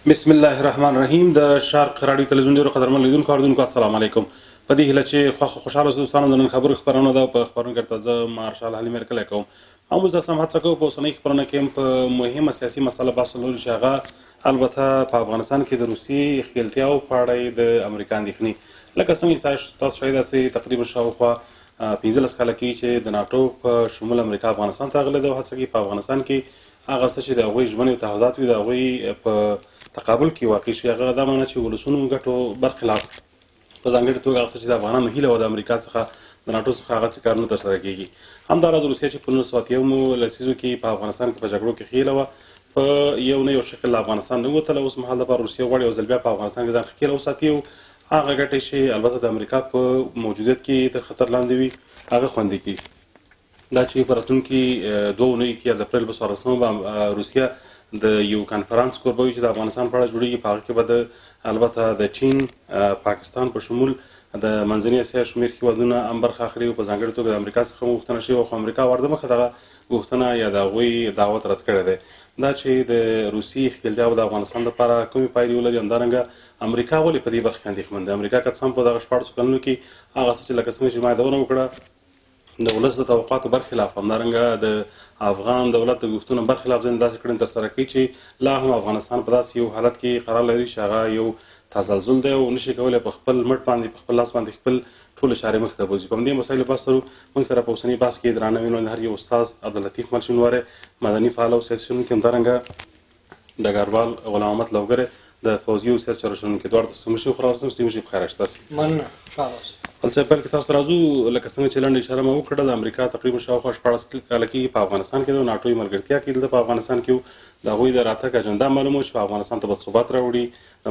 بسم الله الرحمن الرحیم د شارق راډیو تلویزیون ډیرو قدرمن لیدونکو اوریدونکو السلام علیکم. په دې هیله چې خوشحاله اوسئ دوستانو. د نن خبرو خپرونه ده. په خپرونه کې درته زه مارشال حلیم هرکلی کوم. هموز در سم هڅه کوو په اوسنۍ خپرونه کې هم په مهمه سیاسي مسله بحث ولرو چې هغه البته په افغانستان کې د روسي ښکیلتیاو په اړه د امریکا اندېښنې. لکه څنګه تاسو شاید داسې تقریبا شاوخوا 15 کاله کېږي چې د ناټو په شمول امریکا افغانستان ته راغلی ده او هڅه کوي په افغانستان کې هغه څه چې د هغوی ژمنې او تعهدات وي د هغوی په تقابل کې واقع شي. هغه دا معنی چې ولسونو ګټو برخلاف په ځانګړې توګه هغه څه چې د افغانانو هیله وه د امریکا څخه د ناټو څخه هغسې کارونه ترسره کېږي. همداراز روسیه چې په 1980 لسیزو کې په افغانستان کې په جګړو کې ښکېله وه په یو نه یو شکل له افغانستان نه ووتله. اوس مهال دپاره روسیه غواړي یو ځل بیا په افغانستان کې ځان ښکېله وساتي او هغه ګټې چې البته د امریکا په موجودیت کې تر خطر لاندې وي هغه خوندي کړي. دا چې په راتلونکي 2 اونیو کې د اپریل په 14 به روسیه د یو کنفرانس کوربه وي چې د افغانستان په اړه جوړېږي. په هغه کې به د البته د چین پاکستان په شمول د منځنۍ اسیا شمېر هېوادونه هم برخه اخلي او په ځانګړې توګه د امریکا څخه هم غوښتنه شوې وه خو امریکا ور دمخه دغه غوښتنه یا د هغوی دعوت رد کړی دی. دا چې د روسي ښکیلتیا به د افغانستان دپاره کومې پایلې ولري. همدارنګه امریکا ولې په دې برخه کې اندېښمن دی. امریکا که څه هم په دغه 14 کلونو کې هغه څه چې لکه څنګه چې ما یادونه وکړه د ولس د توقعاتو برخلاف همدارنګه د افغان دولت د غوښتنو برخلاف ځینې داسې کړنې ترسره کوي چې لا هم افغانستان په داسې یو حالت کې قرار لري چې هغه یو تزلزل دی او نشي کولی په خپل مټ باندې په خپل لاس باندې خپل ټولې چارې مخ ته بوځي. په همدې مسایلو بحث لرو. موږ سره په اوسني بحث کې درانه مینوال هر یو استاد عبداللطیف ملچینواری مدني فعال او سیاسي څېړونکی همدارنګه ډګروال غلام محمد لوګری د پوځي او سیاسي چارو څېړونکی. دواړه ته ستاسو مشر خو راوستم. ستاسو مشر پخیر راشي. تاسې مننه. ښه اوسئ. بل څه پیل کې تاسو ته راځو. لکه څنګه چې لنډه اشاره مې وکړه د امریکا تقریبا شاوخوا 14 کاله کېږي په افغانستان کې ده او ناټوي ملګرتیا کې دلته په افغانستان کې د هغوی د راتګ اجنډا معلومه وه چې په افغانستان ته به ثبات راوړي،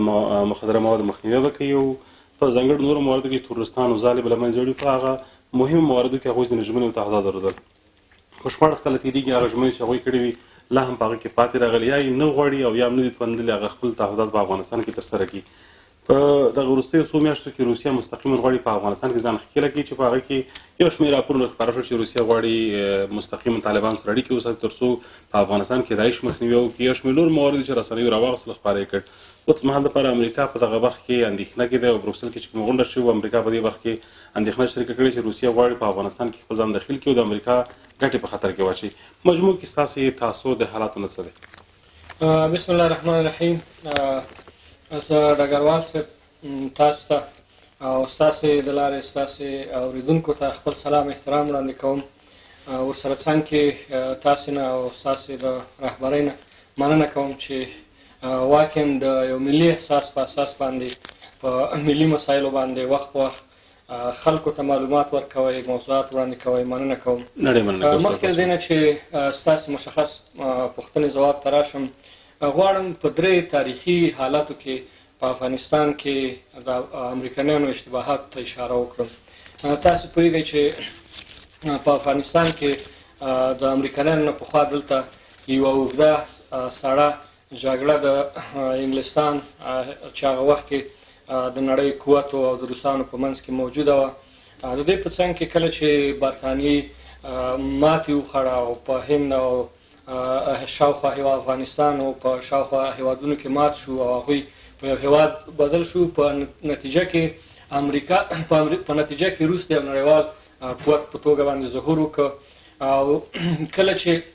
د مخدره موادو مخنیوی به کوي او په ځانګړو نورو مواردو کې تورستان او ځالې به له منځه وړي. په هغه مهمو مواردو کې هغوی ځینې ژمنې او تعهدات درلودل. خو 14 کاله تېرېږي هغه ژمنې چې هغوی کړې وي لا هم په هغه کې پاتې راغلي، یا یې نه غواړي او یا هم نه دي توانېدلي هغه خپل تعهدات په افغانستان کې ترسره کړي. په دغه وروستیو څو میاشتو کې روسیه مستقیما غواړي په افغانستان کې ځان ښکېله کړي چې په هغه کې یو شمېر راپورونه خپاره شو چې روسیه غواړي مستقیما طالبان سره اړیکې وساتي تر څو په افغانستان کې داعش مخنیوی وکړي. یو شمېر نور موارد چې رسنیو راواغېستل خپاره یې کړ. اوس مهال دپاره امریکا په دغه برخه کې اندېښنه کې ده او بروکسل کې چې کومه غونډه شوې وه امریکا په دې برخه کې اندېښنه شریکه کړې چې روسیه غواړي په افغانستان کې خپل ځان دخیل کړي او د امریکا ګټې په خطر کې واچوي. مجموع کې ستاسې تاسو د حالاتو نه څه دی؟ بسم الله الرحمن الرحیم. زه ډګروال صاحب تاسو ته او ستاسې د لارې ستاسې اورېدونکو ته خپل سلام احترام وړاندې کوم. ورسره څنګ کې تاسې نه او ستاسې د رهبرۍ نه مننه کوم چې واقعا د یو ملي احساس په اساس باندې په ملي مسایلو باندې وخت په وخت خلکو ته معلومات ورکوئ، موضوعات وړاندې کوئ. مننه کوم. مخکې د دې نه چې ستاسې مشخص پوښتنې ځواب ته راشم، غواړم په 3 تاریخي حالاتو کې په افغانستان کې د امریکنیانو اشتباهات ته اشاره وکړم. تاسو پوهېږئ چې په افغانستان کې د امریکنیانو نه پخوا دلته یوه اوږده سړه جګړه د انګلستان چې هغه وخت کې د نړۍ قوتو او د روسانو په منځ کې موجوده وه. د دې په څنګ کې کله چې برطانیې ماتې وخوړه او په هند او شاوخوا هېواد افغانستان او په شاوخوا هېوادونو کې مات شو او هغوی په یو هېواد بدل شو، په نتیجه کې امریکا په نتیجه کې روس د یو نړیوال قوت په توګه باندې ظهور وکړ. او کله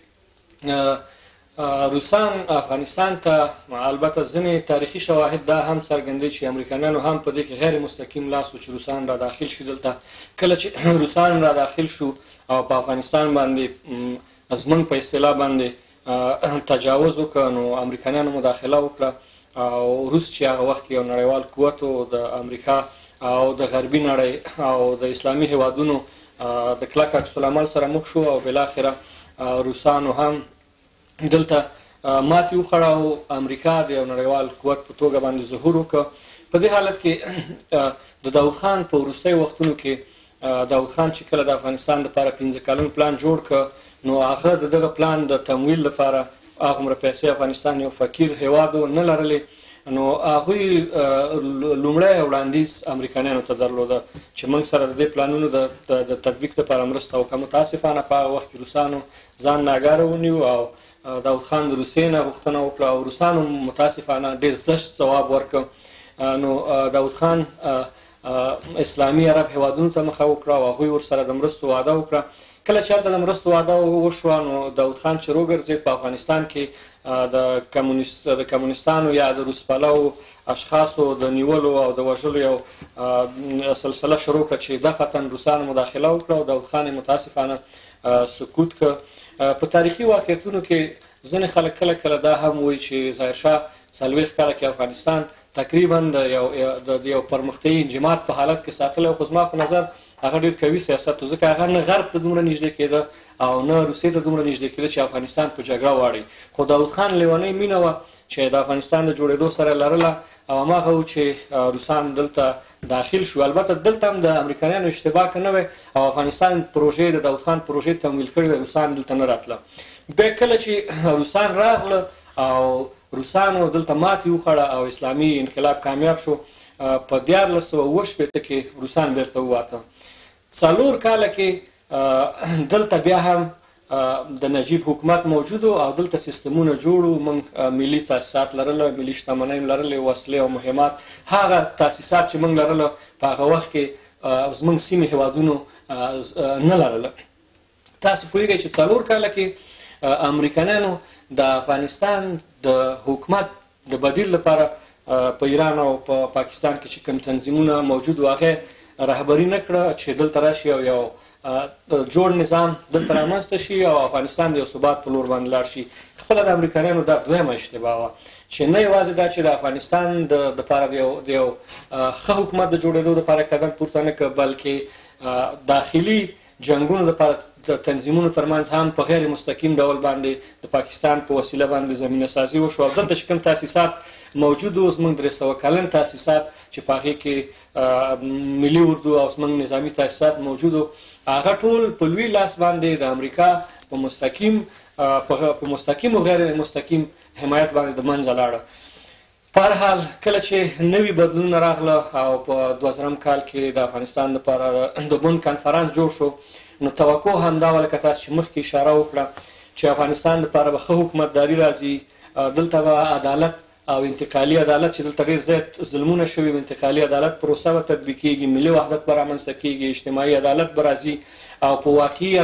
چې روسان افغانستان ته البته ځینې تاریخي شواهد دا هم څرګندوي چې امریکایانو هم په دې کې غیر مستقیم لاس و چې روسان را داخل شي دلته. کله چې روسان را داخل شو او په افغانستان باندې ازمن په اصطلاح باندې تجاوز وکړ نو امریکایانو مداخله وکړه او روس چې هغه وخت کې یو نړیوال قوت و د امریکا او د غربي نړۍ او د اسلامي هېوادونو د کلک عکس العمل سره مخ شو او بالاخره روسانو هم دلته ماتې وخوړه او امریکا د یو نړیوال قوت په توګه باندې ظهور وکړ. په دې حالت کې د داود خان په وروستیو وختونو کې داود خان چې کله د افغانستان دپاره 15 کلن پلان جوړ کړ نو هغه د دغه پلان د تمویل لپاره هغومره پیسې افغانستان یو فقیر هېواد نه لرلې نو هغوی لومړی وړاندیز امریکایانو ته درلوده چې موږ سره د دې پلانونو د تطبیق لپاره مرسته وکړه. متاسفانه په هغه وخت کې روسانو ځان ناګاره ونیو او داود خان دروسېي نه غوښتنه وکړه او روسانو متاسفانه ډېر زشت ځواب ورکړ. نو داود خان اسلامي عرب هیوادونو ته مخه وکړه او هغوی ورسره د مرستو وعده وکړه. کله چې هلته د مرستو وعده وشوه نو داود خان چې راوګرځېد په افغانستان کې د کمونیستانو یا د روسپلو اشخاصو د نیولو او د وژلو یو سلسله شروع کړه چې دفعتا روسانو مداخله وکړه او داود خان متاسفانه سکوت کړ. په تاریخي واقعیتونو کې ځینې خلک کله کله دا هم وایي چې ظاهرشاه 40 کاله کې افغانستان تقریبا د یو پرمختیایي انجماد په حالت کې ساتلی، خو زما په نظر هغه ډېر قوي سیاست و، ځکه هغه نه غرب ته دومره نږدې کېده او نه روسیې ته دومره نږدې کېده چې افغانستان په جګړه واړوي. خو داود خان لیونۍ مینه وه چې د افغانستان د جوړېدو سره لرله او هماغه و چې روسان دلته داخل شو. البته دلته هم د امریکایانو اشتباه که نه وی او افغانستان پروژې د داود خان پروژې تمویل کړې وی، روسان دلته نه راتله. بیا کله چې روسان راغله او روسانو دلته ماتې وخوړه او اسلامي انقلاب کامیاب شو، په 1960 کې روسان بیرته وواته. 4 کاله کې دلته بیا هم د نجیب حکومت موجود او دلته سیستمونه جوړو، موږ ملي تاسیسات لرله، ملي شتمنۍ لرلې، وسلې او مهمات. هغه تاسیسات چې موږ لرله په هغه وخت کې زموږ سیمې هیوادونو نه لرله. تاسو پوهېږئ چې 4 کاله کې امریکایانو د افغانستان د حکومت د بدیل لپاره په ایران او په پاکستان کې چې کوم تنظیمونه موجود و هغه رهبري نه کړه چې دلته راشي او یو جوړ نظام دلته رامنځته شي او افغانستان د یو ثبات په لور باندې لاړ شي. خپله د امریکایانو دا دویمه اشتباه وه چې نه یوازې دا چې د افغانستان دپاره د یو ښه حکومت د جوړېدو دپاره قدم پورته نه کړه، بلکې داخلي جنګونو دپاره د تنظیمونو ترمنځ هم په غیر مستقیم ډول باندې د پاکستان په وسیله باندې زمینه سازي وشو. او دلته چې کوم تاسیسات موجود و، زموږ 300 کلن تاسیسات چې په هغې کې ملي اردو او زموږ نظامي تاسیسات موجود و، هغه ټول په لوی لاس باندې د امریکا په مستقیم او غیر مستقیم حمایت باندې د منځه لاړه. په هر حال کله چې نوي بدلونونه راغله او په 2000 کال کې د افغانستان لپاره د بن کنفرانس جوړ شو، نو توقع همدا وه لکه تاسو چې مخکې اشاره وکړه چې افغانستان لپاره به ښه حکومتداري راځي، دلته به عدالت او انتقالي عدالت چې دلته ډېر زیات ظلمونه شوي و، انتقالي عدالت پروسه به تطبیق کېږي، ملي وحدت به رامنځته کېږي، اجتماعي عدالت به راځي او په واقعي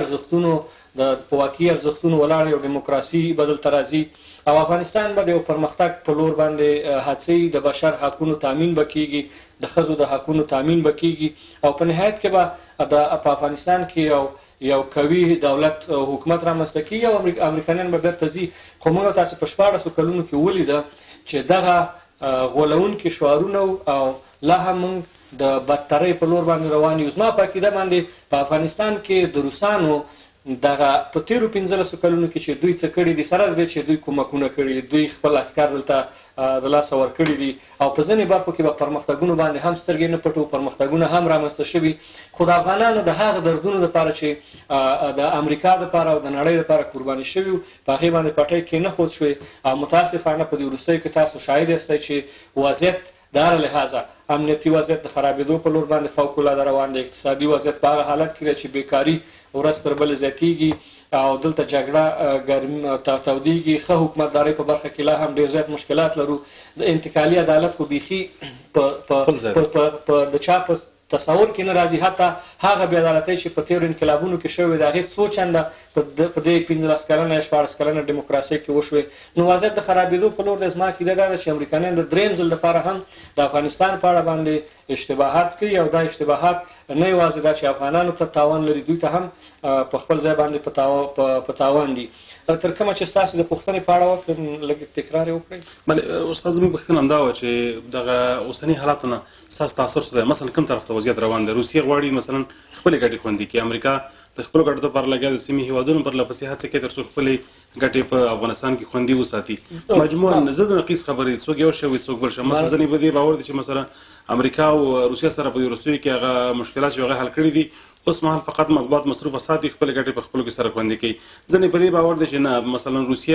ارزښتونو ولاړ یو ډیموکراسي به دلته راځي او افغانستان به د یو پرمختګ په لور باندې هڅوي، د بشر حقونو تامین به کېږي، د ښځو د حقونو تامین به کېږي او په نهایت کې به په افغانستان کې یو قوي دولت حکومت رامنځته کېږي او امریکایان به بیرته ځي. خو موږ تاسو په 1400 کلونو کې ولیده چې دغه غولونکي شعارونه او لا هم موږ د بدترۍ په لور باندې روان یو. زما په عقیده باندې په افغانستان کې د روسانو دغه په تیرو 1500 کلونو کې چې دوی څه کړي دي، سره دی چې دوی کومکونه کړي، دوی خپل عسکر دلته د لاسه ورکړي دي او په ځینې برخو کې به پرمختګونو باندې هم سترګې نه پټو، پرمختګونه هم رامنځته شوي. خو د افغانانو د هغه دردونو دپاره چې د امریکا دپاره او د نړۍ دپاره قرباني شوي وو، په هغې باندې پټۍ کې نه ښود شوې او متاسفانه په دې وروستیو کې تاسو شاهد یاستئ چې وضعیت د هر لحاظه امنیتي وضعیت د خرابېدو په لور باندې فوقالعاده روان دی، اقتصادي وضعیت په هغه حالت کې دی چې بیکاري ورځ تر بلې زیاتېږي او دلته جګړه تودېږي. ښه حکومتدارۍ په برخه کې لا هم ډېر زیات مشکلات لرو. د انتقالي عدالت خو بیخي د چا په تصور کې نه راځي، حتی هغه بې عدالتۍ چې په تېرو انقلابونو کې شوې د هغې څو چنده په دې 15 کلنه یا 14 کلنه ډیموکراسۍ کې وشوې. نو وضعیت د خرابېدو په لور دی. زما عقیده دا ده چې امریکایان د درېیم ځل دپاره هم د افغانستان په اړه باندې اشتباهات کوي او دا اشتباهات نه یوازې دا چې افغانانو ته تاوان لري، دوی ته هم په خپل ځای باندې په تاوان دي. تر کومه چې ستاسو د پوښتنې په اړه وکړم لږ تکرار یې وکړئ. بلې استاد، زموږ پوښتنه همدا وه چې دغه اوسني حالاتو نه ستاسو تاثر څه دی؟ مثلا کوم طرف ته وضعیت روان دی؟ روسیې غواړي مثلا خپلې ګټې خوندي کړي، امریکا د خپلو ګټو دپاره لګیا د سیمې هېوادونو پرله پسې هڅې کوي تر څو خپلې ګټې په افغانستان کې خوندي وساتي. مجموعاً ضد و نقیض خبرې، څوک یو شی وي څوک بل شی. مثلا ځینې په دې باور دي چې مثلا امریکا او روسیه سره په دې وروستیو کې هغه مشکلات چې هغه حل کړي دي، اوس مهال فقط مطبوعات مصروفه ساتي، خپلې ګټې په خپلو کې سره خوندي کوي. ځینې په دې باور دي چې نه، مثلا روسیه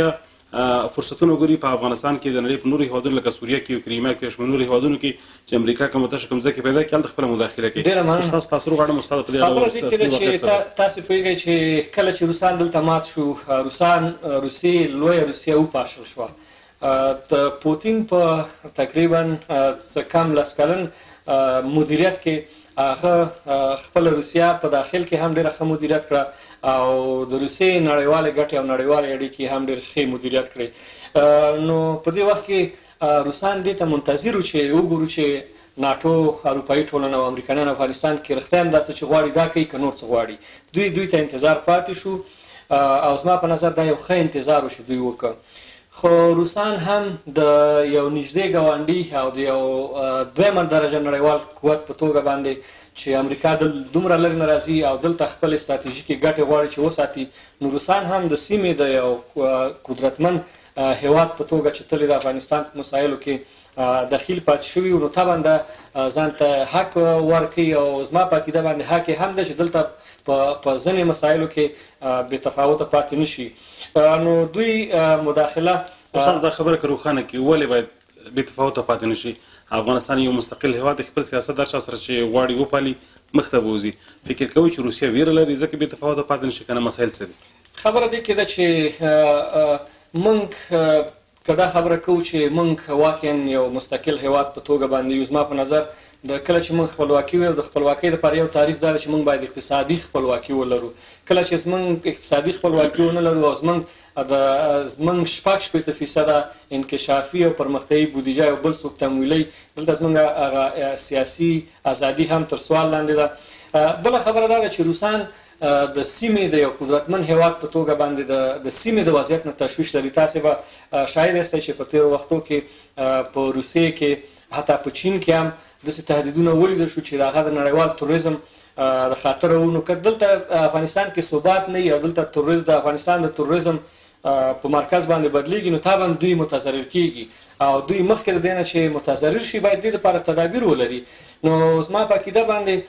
فرصتونه ګوري په افغانستان کې د نړۍ په نورو هیوادونو لکه سوریه کې او کریمیا کې او شمال نورو هیوادونو کې چې امریکا کومه تشه کوم ځکه پیدا کړي هلته خپله مداخله کوي. استاد تاسو غواړم استاد په دې خبره دې کې ده چې تاسو پوهېږئ چې کله چې روسان دلته مات شو، روسیې لویه روسیه وپاشل شوه. د پوتین په تقریبا څه کم لس کلن مدیریت کې هغه خپله روسیه په داخل کې هم ډېره ښه مدیریت کړه او د روسیې نړیوالې ګټې او نړیوالې اړیکې هم ډېر ښې مدیریت کړې. نو په دې وخت کې روسان دې ته منتظر وو چې وګورو چې ناټو، اروپایي ټولنه او امریکایان افغانستان کې رښتیا هم داسې چې غواړي دا کوي که نور څه غواړي. دوی ته انتظار پاتې شو او زما په نظر دا یو ښه انتظار و چې دوی وکړ. خو روسان هم د یو نږدې ګاونډي او د یو دویمه درجه نړیوال قوت په توګه باندې چې امریکا دومره لرې نه راځي او دلته خپل استراتیژیکې ګټې غواړي چې وساتي، نو روسان هم د سیمې د یو قدرتمن هیواد په توګه چې تل د افغانستان په مسایلو کې دخیل پاتې شوي نو طبعا د ځان ته حق ورکوي او زما په عقیده باندې حق هم ده چې دلته په ځینې مسایلو کې بې تفاوته پاتې نه شي. نو دوی مداخله استاد دا خبره که روښانه کړي ولې باید بې تفاوته پاتې نه شي؟ افغانستان یو مستقل هیواد خپل سیاست هر چا سره چې غواړي وپالي مخ ته بوځي. فکر کوئ چې روسیه ویره لري ځکه بې تفاوته پاتې نه شي که نه؟ مسایل څه دي؟ خبره دې کې ده چې موږ که دا خبره کوو چې موږ واقعا یو مستقل هیواد په توګه باندې یو، زما په نظر د کله چې موږ خپلواکي وي او د خپلواکۍ دپاره یو تعریف دا ده چې موږ باید اقتصادي خپلواکي ولرو. کله چې زموږ اقتصادي خپلواکي ونه لرو او زموږ 66% انکشافي او پرمختیایي بودیجه او بل څوک تمویلوي، دلته زموږ هغه سیاسي ازادي هم تر سوال لاندې ده. بله خبره دا ده چې روسان د سیمې د یو قدرتمن هیواد په توګه باندې د سیمې د وضعیت نه تشویش لري. تاسې به شاهد یاستئ چې په تېرو وختو کې په روسیې کې حتی په چین کې هم داسې تهدیدونه ولیدل شو چې د هغه د نړیوال تروریزم د خاطره وو. نو که دلته افغانستان کې ثبات نه وي او دلته د افغانستان د تروریزم په مرکز باندې بدلیږي نو طبعا دوی متضرر کیږي او دوی مخکې د دې نه چې متضرر شي باید دې لپاره تدابیر ولري. نو زما په عقیده باندې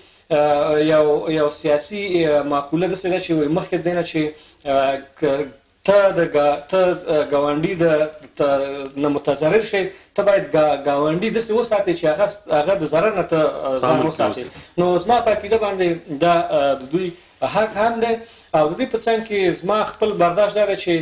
یو سیاسي معقوله داسې ده چې مخکې د دې نه چې ته ګاونډي نه متضرر شي، ته باید ګاونډي داسې وساتې چې هغه د ضرر نه ته ځان وساتې. نو زما په عقیده باندې دا د دوی حق هم دی او د دې په څنګ کې زما خپل برداشت دا دی چې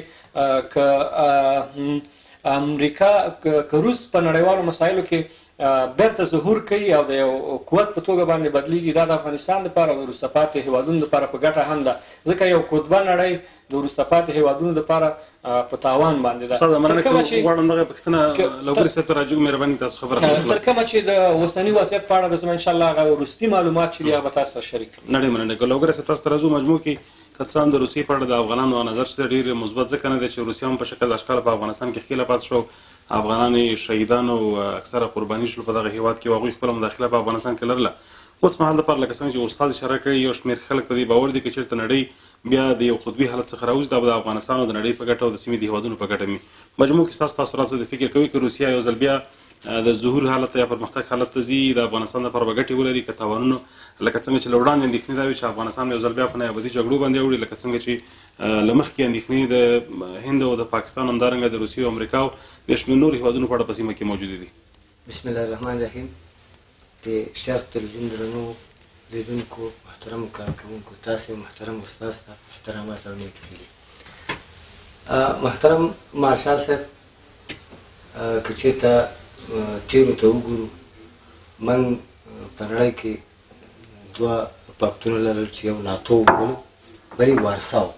که امریکا که روس په نړیوالو مسایلو کې بیرته ظهور کوي او د یو قوت په توګه باندې بدلیږي، دا د افغانستان دپاره او د وروسته پاتې هیوادونو دپاره په ګټه هم ده، ځکه یو قطبه نړۍ د وروسته پاتې هیوادونو دپاره په تاوان باندې ده. استاد مننه کوم، غواړم دغه پوښتنه لوګري صاحب ته راجو مهرباني تاسو خبره خلاص. تر کومه چې د اوسني وضعیت په اړه د زما انشاءالله هغه وروستي معلومات چې دي هغه به تاسو سره شریک کړم. نړۍ مننه کوم. لوګري صاحب تاسو ته راځو. مجموع کې که څه هم د روسیې په اړه د افغانانو نظر چې ډېر مثبت ځکه نه دی چې روسیه هم په شکل اشکال په افغانستان کې ښکیله پاتې شو، افغانان شهیدان او اکثره قرباني شول په دغه هیواد کې او هغوی خپله مداخله په افغانستان کې لرله. اوس مهال دپاره لکه څنګه چې استاد اشاره کړې یو شمېر خلک په دې باور دي که چېرته نړۍ بیا د یو قطبي حالت څخه راوځي دا به د افغانستان او د نړۍ په ګټه او د سیمې د هیوادونو په ګټه وي. مجموع کې ستاسو تاثرات څه دي؟ فکر کوئ که روسیه یو ځل بیا د ظهور حالت ته یا پرمختګ حالت ته ځي د افغانستان لپاره به ګټې ولري که تاوانونه لکه څنګه چې له وړاندې اندېښنې دا وي چې افغانستان یو ځل بیا په نیابتي جګړو باندې اوړي، لکه څنګه چې له مخکې اندېښنې د هند او د پاکستان همدارنګه د روسیې او امریکا او د شمېر نورو هیوادونو په اړه په سیمه کې موجودې دي؟ بسم الله الرحمن الرحیم. د شرق تلویزیون درنو لیدونکو، محترمو کارکوونکو، تاسې محترم استاد ته احترامات او نیکې هیلې. محترم مارشال صاحب، که چېرته تیرو ته وګورو، موږ په نړۍ کې دوه پاکتونه لرل چې یو ناتو وبولو، بل یې وارسا و.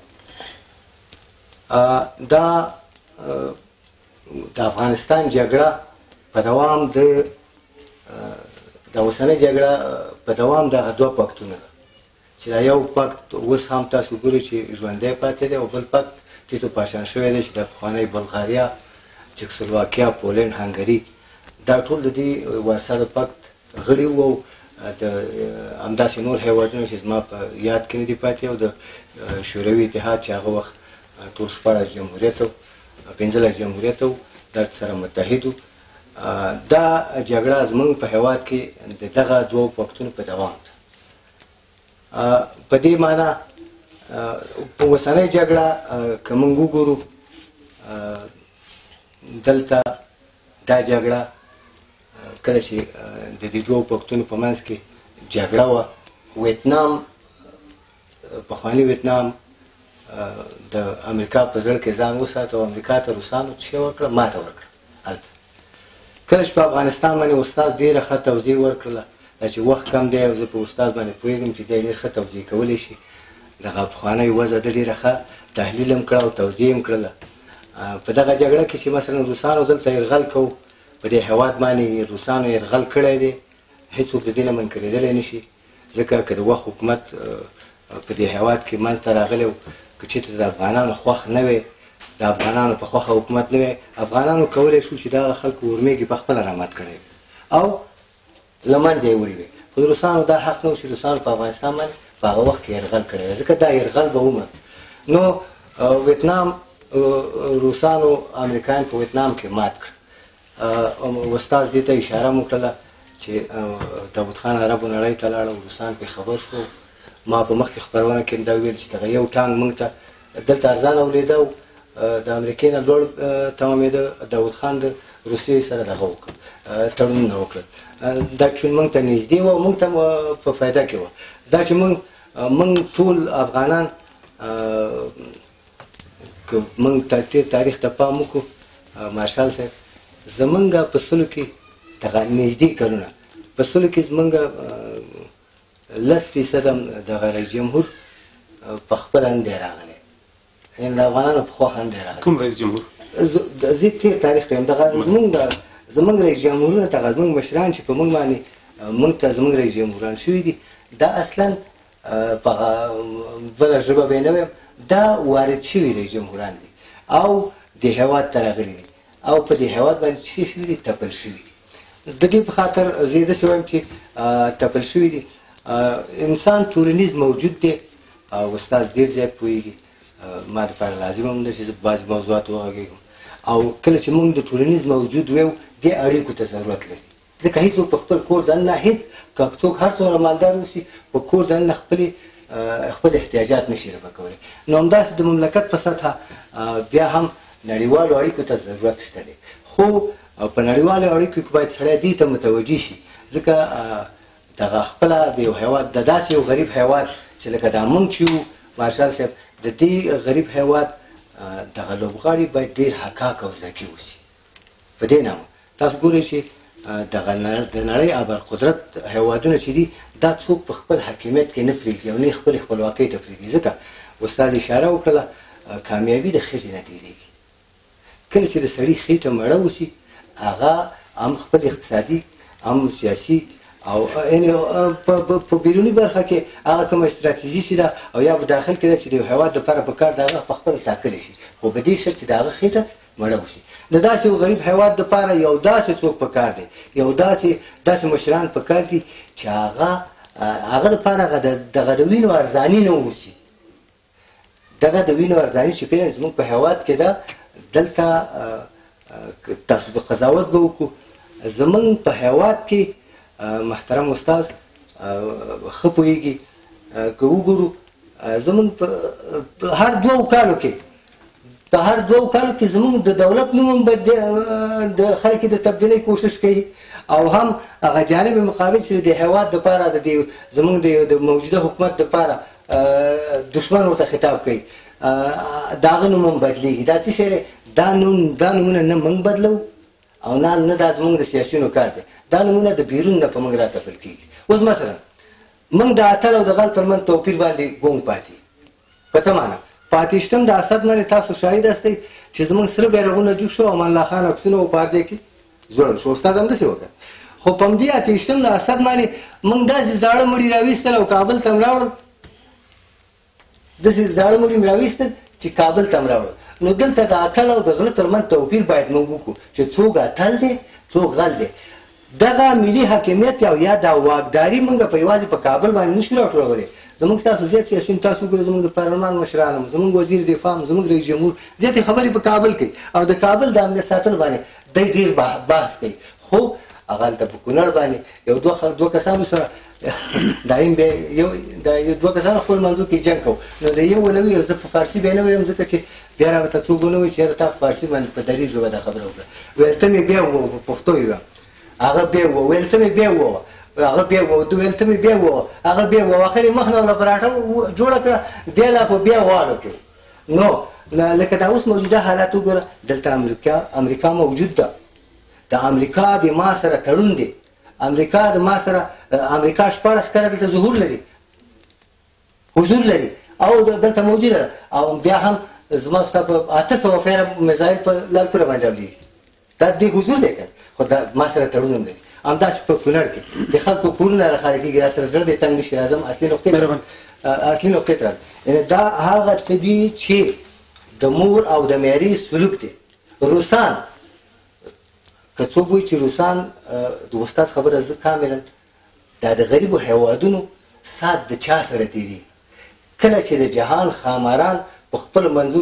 دا د افغانستان جګړه په دوام د اوسنۍ جګړه په دوام دغه دوه پاکتونه ده چې دا یو پاکت اوس هم تاسو ګورئ چې ژوندی پاتې دی او بل پاکت تیتو پاشان شوی دی چې د پخوانۍ بلغاریا، چکسلواکیا، پولینډ، هنګري دا ټول د دې وارسا د پاکت غړي وو او د همداسې نور هیوادونه چې زما په یاد کې نه دي پاتې او د شوروي اتحاد چې هغه وخت ټول 16 جمهوریت او 15 جمهوریت او دا سره متحد وو. دا جګړه زموږ په هیواد کې د دغه دوو پاکتونو په دوام ده. په دې معنی په اوسنۍ جګړه که موږ وګورو دلته دا جګړه کله چې د دې دوو پښتونو په منځ کې جګړه وه ویتنام پخواني ویتنام د امریکا په زړه کې ځان وساته او امریکا ته روسانو څه وکړه ماته ورکړه هلته کله چې په افغانستان باندې استاد ډېره ښه توضیح ورکړله دا چې وخت کم دی او زه په استاد باندې پوهېږم چې دی ډېر ښه توضیح کولی شي دغه پخوانی وضع ده ډېره ښه تحلیل هم کړه او توضیح هم کړله په دغه جګړه کې چې مثلا روسانو دلته یرغل کوو په دې هېواد باندې روسانو یرغل کړی دی هېڅوک د دې نه منکرېدلی نه شي ځکه که د وخت حکومت په دې هېواد کې منځته راغلی و که چېرته د افغانانو خوښ نه وی د افغانانو په خوښه حکومت نه وی افغانانو کولی شو چې دغه خلکو ورمېږي په خپله رامات کړی وي او له منځه یې وړي وي خو د روسانو دا حق نه و چې روسانو په افغانستان باندې په هغه وخت کې یرغل کړی وی ځکه دا یرغل به ومه نو ویتنام روسانو امریکایان په ویتنام کې مات کړ استاد دې ته اشاره مو کړله چې داود خان عربو نړۍ ته لاړ او روسان پرې خبر شو ما په مخکې خپرونه کې دا ویل چې دغه یو ټانک موږ ته دلته ارزانه ولیده او د امریکې نه لوړ تمامېده داود خان د روسیې سره دغه وکړ تړونونه وکړل دا چې موږ ته نږدې وه موږ ته په فایده کې وه دا چې موږ ټول افغانان که موږ تاریخ ته پام وکړو مارشال صاحب زمونږ په سلو کې دغه نږدې کلونه په سلو کې زمونږ 10% دغه رئیس جمهور په خپله نه دی راغلی یعنې د افغانانو په خوښه نه دی راغلی کوم رئیس جمهور زه تېر تاریخ ته یم دغه زمونږ رئیس جمهورونه دغه زمونږ مشران چې په موږ باندې موږ ته زمونږ رئیس جمهوران شوي دي دا اصلا په بله ژبه به یې نه وایم دا وارد شوي رئیس جمهوران دي او دې هېواد ته راغلي دي او په دې هېواد باندې څه شوي دي تپل شوي دي د دې په خاطر زه یې داسې وایم چې تپل شوي دي انسان ټولنیز موجود دی او استاد ډېر زیات پوهېږي ما دپاره لازم هم ده چې زه بعضې موضوعات وغږېږم او کله چې موږ د ټولنیز موجود ویو دې اړیکو ته ضرورت لري ځکه هېڅوک په خپل کور دننه هېڅ که څوک هر څومره مالدار اوسي په کور دننه خپل احتیاجات نشي رفع کولی نو همداسې د مملکت په سطحه بیا هم نړیوالو اړیکو ته ضرورت شته دی خو په نړیوالو اړیکو کې باید سړی دې ته متوجه شي ځکه دغه خپله د یو هېواد د داسې یو غریب هېواد چې لکه دا موږ چې یو مارشال صاحب د دې غریب هېواد دغه لوبغاړي باید ډېر حقاق او ذکي اوسي په دې نامه تاسو ګورئ چې دغه د نړۍ ابرقدرت هېوادونه چې دي دا څوک په خپل حاکمیت کې نه پرېږدي او نه یې خپلې خپلواکۍ ته پرېږدي ځکه استاد اشاره وکړله کامیابي د خېټې نه ډېرېږي کله چې د سړي خېټه مړه اوسي هغه هم خپل اقتصادي هم سیاسي او په بیروني برخه کې هغه کومه استراتیژي چې ده او یا په داخل کې ده چې د یو هېواد دپاره په کار د هغه په خپله ټاکلی شي خو په دې شرط چې د هغه خېټه مړه اوسي د داسې یو غریب هېواد دپاره یو داسې څوک په کار دی یو داسې مشران په کار دي چې هغه دپاره دغه د وینو ارزاني نه اوسي دغه د وینو ارزاني چې پېژنئ زموږ په هېواد کې ده دلته تاسو د قضاوت به وکړو زموږ په هېواد کې محترم استاد ښه پوهېږي که وګورو زموږ په هر دوو کالو کې زموږ د دولت نوم هم د خلک د تبدیلۍ کوشش کوي او هم هغه جانب مقابل چې د هېواد دپاره زموږ د موجوده حکومت دپاره دشمن ورته خطاب کوي د هغه نوم هم بدلېږي دا څه شی دی دا نومونه نه موږ بدلو او نه دا زموږ د سیاسیونو کار دی دا نومونه د بیرون نه په موږ راتپل کېږي اوس مثلا موږ د اتل او د غل ترمنځ توپیر باندې ګونګ پاتې په څه معنه په اتېشتم د اسد باندې تاسو شاهد هستئ چې زموږ سره بیرغونه جوړ شو او امان الله خان عکسونه و په هر ځای کې ځوړل شو استاد همداسې وکړ خو په همدې اتېشتم د اسد باندې موږ داسې زاړه مړي راویستل او کابل ته م راوړل داسې زاړه مړي م راویستل چې کابل ته م راوړل نو دلته د اتل او د غله ترمنځ توپیر باید موږ وکړو چې څوک اتل دی څوک غل دی دغه ملي حاکمیت یا دا واکداري موږ په یوازې په کابل باندې نشو راټولولی زموږ ستاسو زیات سیاسیون تاسو وګورئ زموږ د پارلمان مشران هم زموږ وزیر دفاع هم زموږ رئیس جمهور زیاتې خبرې په کابل کوي او د کابل د امنیت ساتلو باندې دی ډېر بحث کوي خو هغه هلته په کونړ باندې یو دوه کسانو سره دایم بیا یو دوه کسانو خپل منځو کې جنګ کوو نو د یو ولوي زه په فارسي بیا نه وایم ځکه چې بیا راته څوک ونه وایي چې یاره تا په فارسي باندې په دري ژبه دا خبره وکړه ویل ته مې بیا ووایه په پښتو یې وایم هغه بیا ووایه ویل ته مې بیا ووایه هغه بیا ووایه ویل ته مې بیا ووایه هغه بیا ووایه اخر یې مخ نه وله پراټه جوړه کړه دی لا په بیا والو کې نو لکه دا اوس موجوده حالات وګوره دلته امریکا موجود ده د امریکا د ما سره تړون دی امریکا د ما سره امریکا 14 کاله دلته حضور لري او دلته موجوده ده او بیا هم زما ستا په 800 فیره میزایل په لالپوره باندې راولیږي دا د حضور دی که خو دا ما سره تړون هم لري همداسې په کونړ کې د خلکو کورونه راخالی کېږي را سره زړه دی تنګ نه شي راځم اصلي نقطې ته راځم یعنې دا هغه څه دي چې د مور او د میرې سلوک دی روسان که څوک وایي چې روسان د استاد خبره زه کاملا دا د غریبو هیوادونو سات د چا سره تېرېږي کله چې د جهان خاماران په خپلو منځو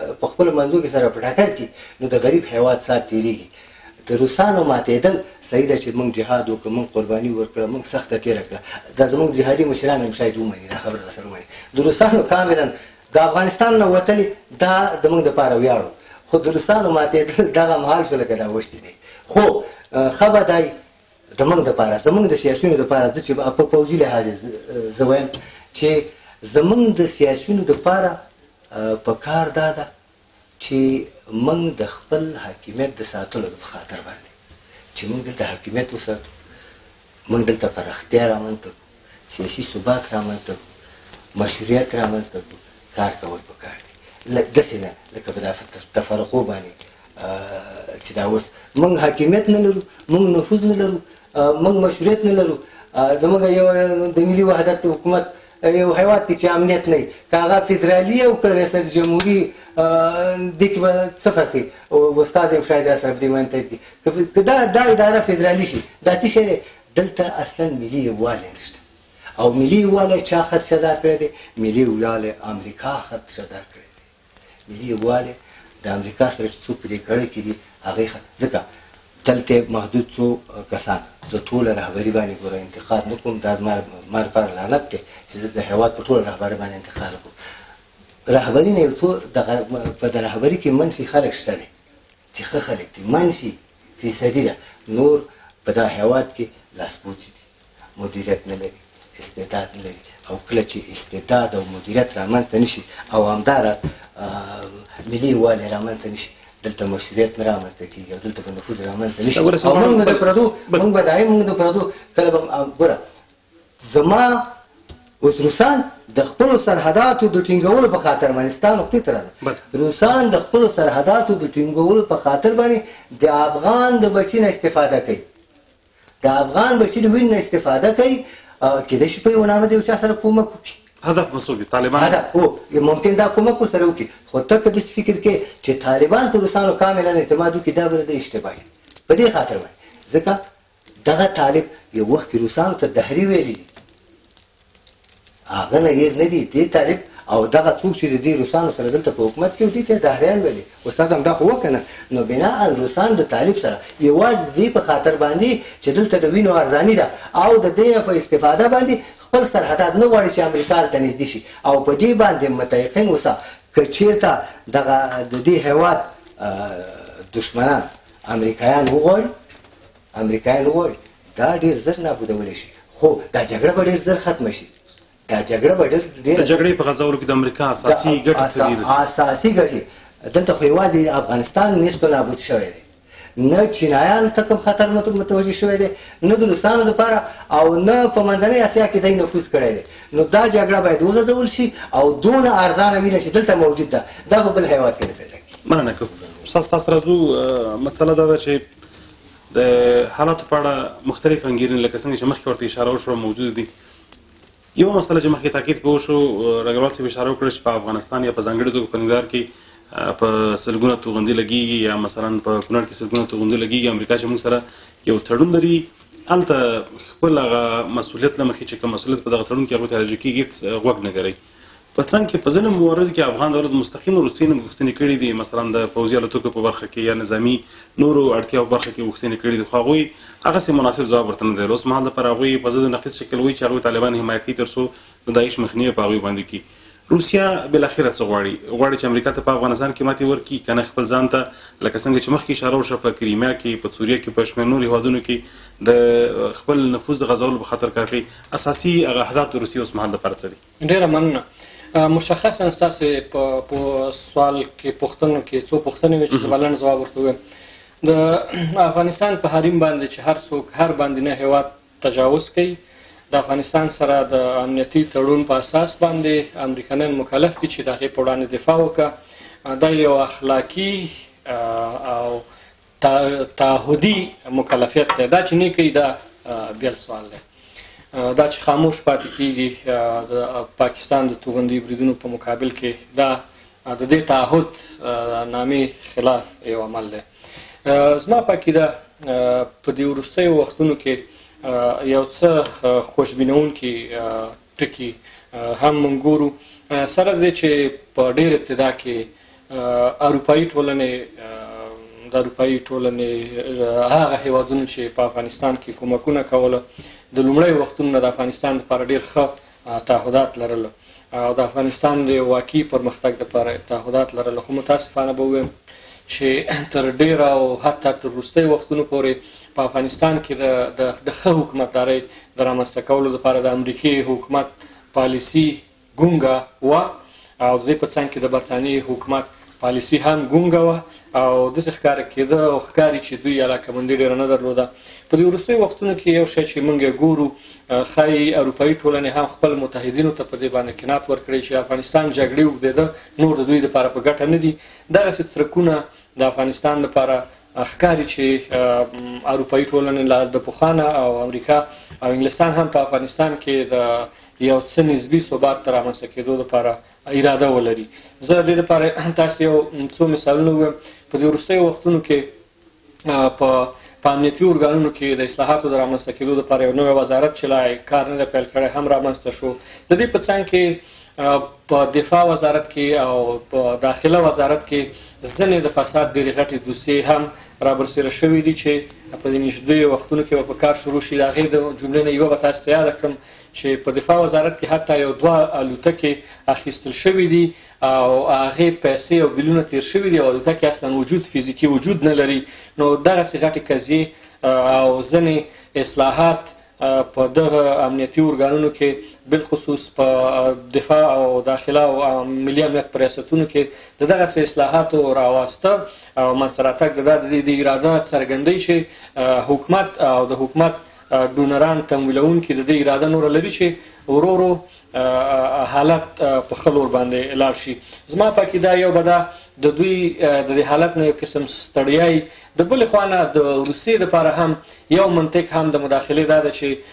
کې سره په ټکر کې نو د غریب هیواد سات تېرېږي د روسانو ماتېدل صحیح ده چې موږ جهاد وکړو موږ قرباني ورکړه موږ سخته تېره کړه دا زموږ جهادي مشران هم شاید ومني دا خبره راسره ومني د روسانو کاملا د افغانستان نه وتلي دا زموږ دپاره ویاړ خو د روسانو ماتېدل دغه مهال شو لکه دا اوښتې دی خو ښه به دی زموږ دپاره زموږ د سیاسیونو دپاره زه چې په پوځي لحاظ زه وایم چې زموږ د سیاسیونو دپاره په کار دا ده چې موږ د خپل حاکمیت د ساتلو په خاطر باندې چې موږ دلته حاکمیت وساتو موږ دلته پراختیا رامنځته کړو سیاسي ثبات رامنځته کړو مشروعیت رامنځته کړو کار کول پکار دي داسې نه لکه په دا تفرقو باندې چې دا اوس موږ حاکمیت نه لرو موږ نفوذ نه لرو موږ مشروعیت نه لرو زموږ یو د ملي وحدت حکومت یو هیواد کې چې امنیت نه وي که هغه فدرالي او که ریاست جمهوري دې کې به څه فرق وي استاد یم شاید راسره په دې باندې تایید کړي که دا اداره فدرالي شي دا څه شی دی دلته اصلا ملي یووالی نشته او ملي یووالی چا خط شدار کړی دی ملي یووالی امریکا خط شدار کړی دی ملي یووالی د امریکا سره چې څوک په دې کړی کې دي هغې ځکه دلته محدود څو کسان زه ټوله رهبري باندې ګوره انتقاد نه کوم دا زما لپاره لعنت دی چې زه د هېواد په ټوله رهبري باندې انتقاد وکړم رهبري نه یو څو په د رهبري کې منفي خلک شته دی چې ښه خلک دي منفي فیصدي ده نور په دا هېواد کې لاسپوڅي دي مدیریت نه لري استعداد نه لري او کله چې استعداد او مدیریت رامنځته نه شي او همداراز ملي یووالی رامنځته نه شي دلته مشروعیت نه رامنځته کېږي او دلته به نفوذ رامنځته نه شي او موږ د پردو کله به ګوره زما اوس روسان د خپلو سرحداتو د ټینګولو په خاطر باندې ستا نقطې ته راځم روسان د خپلو سرحداتو د ټینګولو په خاطر باندې د افغان د بچي نه استفاده کوي د افغان بچي د وینې نه استفاده کوي کېدای شي په یو نامه د یو چا سره کومک وکړي هدف مسؤل دي طالبان هدف ممکن دا کومک ورسره وکړي خو ته که داسې فکر کوې چې طالبان په روسانو کاملا اعتماد وکړي دا به د اشتباه وي په دې خاطر باندې ځکه دغه طالب یو وخت کې روسانو ته دهري ویلي دي هغه نه هېر نه دي دې طالب او دغه څوک چې د دې روسانو سره دلته په حکومت کې و دې ته دهریان ویلي استاد هم دا خو وکړه نو بنا روسان د طالب سره یوازې د دې په خاطر باندې چې دلته د وینو ارزاني ده او د دې په استفاده باندې خپل سرحدات نه غواړي چې امریکا ته نږدې شي او په دې باندې متیقن اوسه که چېرته دغه د دې هېواد دشمنان امریکایان وغواړي دا ډېر زر نابودولی شي خو دا جګړه به ډېر زر ختمه شي دا جګړه به ډېر د جګړې په غځولو کې د امریکا اساسي ګټې څه دي اساسي ګټې دلته خو یوازې افغانستان نصف نابود شوی دی نه چینایان ته کوم خطر متوجه شوی دی نه د روسانو دپاره او نه په منځنۍ اسیا کې دی نفوذ کړی دی نو دا جګړه باید وغځول شي او دونه ارزانه وینه چې دلته موجود ده دا په بل هېواد کې نه پیدا کېږي مننه کوم استاد تاسو راځو مسله دا ده چې د حالاتو په اړه مختلف انګیرنې لکه څنګه چې مخکې ورته اشاره وشوه موجوده دي یو مسله چې مخکې تاکید پې وشو ډګروال صاحب اشاره وکړه چې په افغانستان یا په ځانګړې توګه په ننګرهار کې په سلګونه توغندي لګېږي یا مثلا په کونړ کې سلګونه توغندي لګېږي امریکا چې موږ سره یو تړون لري هلته خپل هغه مسؤلیت له مخې چې کوم مسؤلیت په دغه تړون کې هغوی ته حاجي کېږي غوږ نه ګرئ په څنګ کې په ځینو مواردو کې افغان دولت مستقیم روسیې نه غوښتنې کړي دي، مثلا د پوځي الوتکو په برخه کې یا نظامي نورو اړتیاو په برخه کې غوښتنې کړي دي، خو هغوی هغسې مناسب ځواب ورته نه دی. اوس مهال دپاره هغوی په ضد نقیض شکل وایي چې هغوی طالبان حمایه کوي تر څو د داعش مخنیوی په هغوی باندې کړي. روسیا بالاخره څه غواړي چې امریکا ته په افغانستان کې ماتې ورکړي که نه خپل ځان ته لکه څنګه چې مخکې اشاره وشوه په کریمیا کې، په سوریه کې، په شمېر نورو هېوادونو کې د خپل نفوذ د غځولو په خاطر کار کوي. اساسي هغه اهداف د روسیې اوس مهال دپاره څه دي؟ ډېره مننه. مشخصا ستاسې په سوال کې پوښتنو کې څو پوښتنې وې چې زه به لنډ ځواب ورته ووایم. د افغانستان په حریم باندې چې هر څوک هر باندې هېواد تجاوز کوي، د افغانستان سره د امنیتي تړون په اساس باندې امریکایان مکلف دي چې د هغې په وړاندې دفاع وکړه. دا یو اخلاقي او تعهدي مکلفیت دی. دا چې نه کوي دا بېل سوال دی. دا چې خاموش پاتې کېږي د پاکستان د توغندي بریدونو په مقابل کې، دا د دې تعهد نامې خلاف یو عمل دی. زما په عقیده په دې وروستیو وختونو کې یو څه خوشبینونکي ټکي هم موږ ګورو، سره د دې چې په ډېر ابتدا کې اروپایي ټولنې د اروپایي ټولنې هغه هېوادونو چې په افغانستان کې کومکونه کوله د لومړیو وختونو نه د افغانستان لپاره ډېر ښه تعهدات لرل او د افغانستان د واقعي پرمختګ لپاره تعهدات لرل. خو متاسفانه به ووایم چې تر ډېره او حتی تر وروستیو وختونو پورې په افغانستان کې د ښه حکومتدارۍ د رامنځته کولو لپاره د امریکې حکومت پالیسي ګونګه وه او د دې په څنګ کې د برطانیې حکومت پالیسي هم ګونګه وه او داسې ښکاره کېده او ښکاري چې دوی علاقمندي ډېره نه درلوده. په دې وروستیو وختونو کې یو شی چې موږ یې ګورو، ښایي اروپایي ټولنې هم خپل متحدینو ته په دې باندې قناعت ورکړی چې افغانستان جګړې اوږدېده، نور د دوی دپاره په ګټه نه دي. دغسې څرکونه د افغانستان دپاره ښکاري چې اروپایي ټولنې د پخوانه او امریکا او انګلستان هم په افغانستان کې د یو څه نسبي ثبات ته رامنځته کېدو دپاره اراده ولري. زه د دې دپاره تاسې یو څو مثالونه ووایم. په دې وروستیو وختونو کې په امنیتي ارګانونو کې د اصلاحاتو د رامنځته کېدو دپاره یو نوی وزارت چې لا کار نه دی پیل کړی هم رامنځته شو. د دې په څنګ کې په دفاع وزارت کې او په داخله وزارت کې ځینې د فساد ډېرې غټې دوسیې هم رابرسېره شوي دي چې په دې نږدې وختونو کې به په کار شروع شي. د هغې د جملې نه یوه به تاسو ته یاده کړم چې په دفاع وزارت کې حتی یو 2 الوتکې اخیستل شوي دي او هغې پیسې او بیلونه تیر شوي دي او الوتکې اصلا وجود فزیکي وجود نه لري. نو دغسې غټې قضیې او ځینې اصلاحات په دغه امنیتي ارګانونو کې بالخصوص په دفاع او داخله او ملي امنیت په ریاستونو کې د دغسې اصلاحاتو راواسته او منځته راتګ د اراده څرګندوي چې حکومت او د حکومت ډونران تمویلونکي د دې اراده نوره لري چې ورو ورو حالت په ښه لور باندې لاړ شي. زما په عقیده یو به دا د دوی د دې حالت نه یو قسم ستړیایي، د بلې خوا نه د روسیې دپاره هم یو منطق هم د مداخلې دا ده چې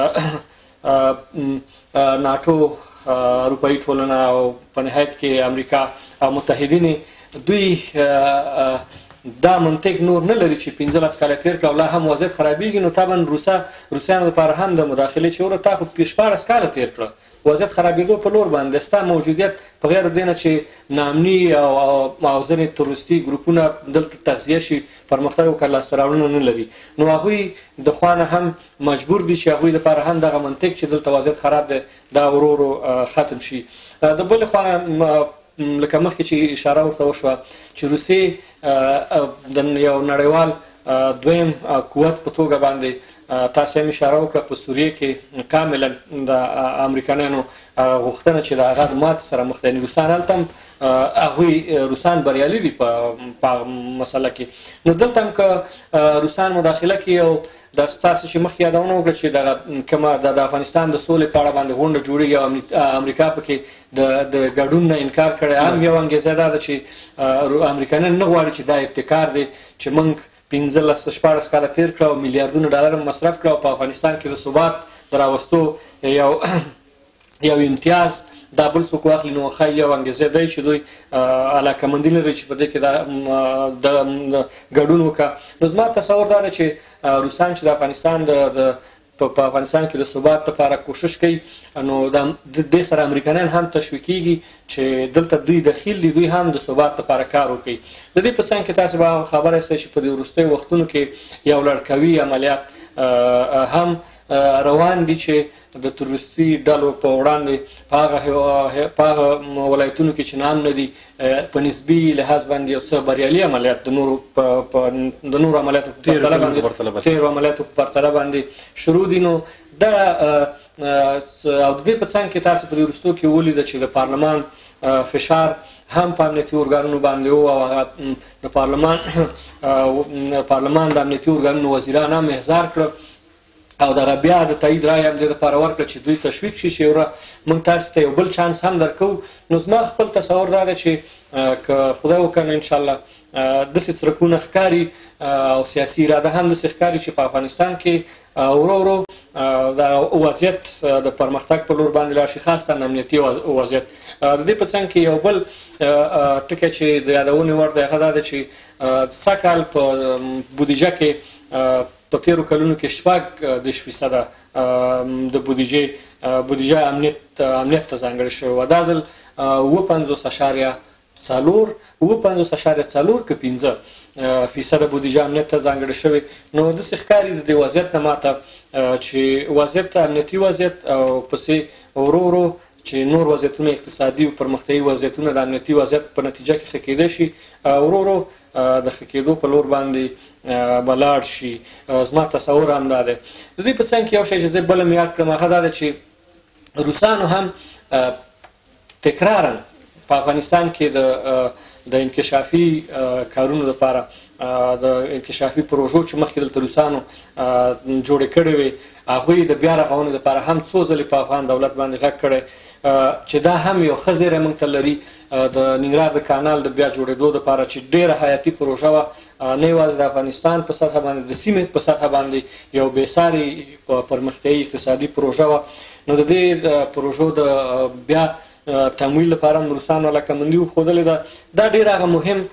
ناټو، اروپایي ټولنه او په نهایت کې امریکا او متحدینې دوی دا منطق نور نه لري چې 15 کاله تېر کړه او لا هم وضعیت خرابېږي. نو طبعا روسیانو دپاره هم د مداخلې چې وروره تا خو 14 کاله تېر کړه، وضعیت خرابېدو په لور باندې ستا موجودیت په غیر دې نه چې ناامني او ځینې تروریستي ګروپونه دلته تغذیه شي پرمختګ وکړي لاسته راوړنه نه لري. نو هغوی د خوا نه هم مجبور دي چې هغوی دپاره هم دغه منطق چې دلته وضعیت خراب دی دا ورو ورو ختم شي. د بلې خوا نه لکه مخکې چې اشاره ورته وشوه چې روسیې د یو نړیوال دویم قوت په توګه باندې تاسو هم اشاره وکړه په سوریه کې کاملا د امریکایانو غوښتنه چې د هغه د ماتې سره مخ دي. روسان هلته هم هغوی روسان بریالي دي په مسله کې. نو دلته هم که روسان مداخله کوي او دا تاسو چې مخکې یادونه وکړه چې دغه کومه د افغانستان د سولې په اړه باندې غونډه جوړېږي او امریکا پکې د ګډون نه انکار کړی، هم یو انګېزه دا ده چې امریکایان نه غواړي چې دا ابتکار دی چې موږ 15-14 کاله تېر کړه او میلیاردونه ډالر مصرف کړه او په افغانستان کې د ثبات د راوستو یو امتیاز دا بل څوک واخلي. نو ښایي یو انګېزه دی چې دوی علاقمندي لري چې په دې کې د ګډون وکړه. نو زما تصور دا ده چې روسان چې د افغانستان د په افغانستان کې د ثبات لپاره کوشش کوي نو د دې سره امریکایان هم تشویقیږي چې دلته دوی دخیل دي دوی هم د ثبات لپاره کار وکړي. د دې په څنګ کې تاسو به خبره یاست چې په دې وروستیو وختونو کې یو لړکوي عملیات هم روان دي چې د تروریستي ډلو په وړاندې په هغه ولایتونو کې چې نام نه دي په نسبي لحاظ باندې یو څه بریالي عملیات د نورو عملیاتو په پرتله باندې تیرو عملیاتو په پرتله باندې شروع دي. نو دا او د دې په څنګ کې تاسو په دې وروستو کې ولیده چې د پارلمان فشار هم په امنیتي ارګانونو باندې و او د پارلمان د امنیتي ارګانونو وزیران هم احضار کړه او دغه بیا د تایید رایه هم دې دپاره ورکړه چې دوی تشویق شي چې موږ تاسو ته یو بل چانس هم درکوو. نو زما خپل تصور دا دی چې که خدای وکړه نو انشاءالله داسې څرکونه ښکاري او سیاسي اراده هم داسې ښکاري چې په افغانستان کې ورو ورو د وضعیت د پرمختګ په لور باندې لاړ شي، خاصتا امنیتي وضعیت. د دې په څنګ کې یو بل ټکی چې د یادونې وړ دی هغه دا دی چې سږ کال په بودیجه کې په تیرو کلونو کې 6% د بودیجه امنیت ته ځانګړې شوې وه. دا ځل 55.4 که 15% بودیجه امنیت ته ځانګړې شوې. نو داسې ښکاري د دې وضعیت نه ماته چې وضعیت امنیتي وضعیت او پسې ورو ورو چې نور وضعیتونه اقتصادي او پرمختیایي وضعیتونه د امنیتي وضعیت په نتیجه کې ښه کېدی شي ورو ورو د ښه کېدو په لور باندې به لاړ شي. زما تصور هم دا دی. د دې په څنګ کې یو شی چې زه بله مې یاد کړم هغه دا دی چې روسانو هم تکرارا په افغانستان کې د انکشافي کارونو لپاره د انکشافي پروژو چې مخکې دلته روسانو جوړې کړې وې هغوی د بیا رغونې لپاره هم څو ځلې په افغان دولت باندې غږ کړی چې دا هم یو ښه زیری موږ ته لري د ننګرهار د کانال د بیا جوړېدو لپاره چې ډېره حیاتي پروژه وه نه یوازې د افغانستان په سطحه باندې د سیمې په سطحه باندې یو بېساري پرمختیایي اقتصادي پروژه وه. نو د دې پروژو د بیا تمویل لپاره هم روسانو علاقمندي وښودلې ده. دا ډېر هغه